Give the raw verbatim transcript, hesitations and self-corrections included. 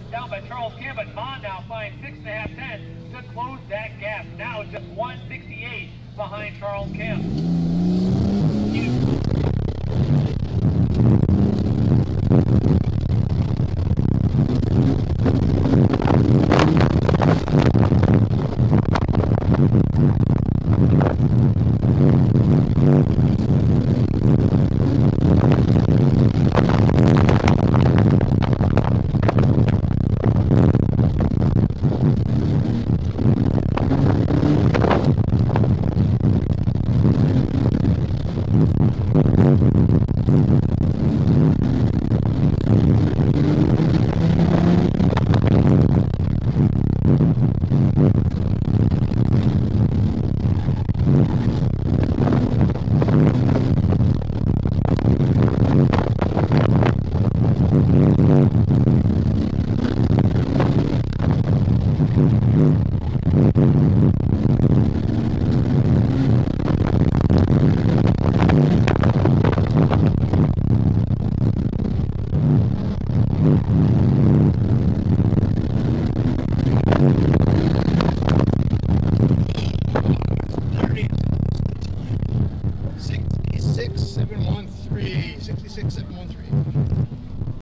down by Charles Kim, but Mon now flying six and a half tenths to close that gap. Now just one sixty-eight behind Charles Kim. sixty-six seven one three, sixty-six seven one three.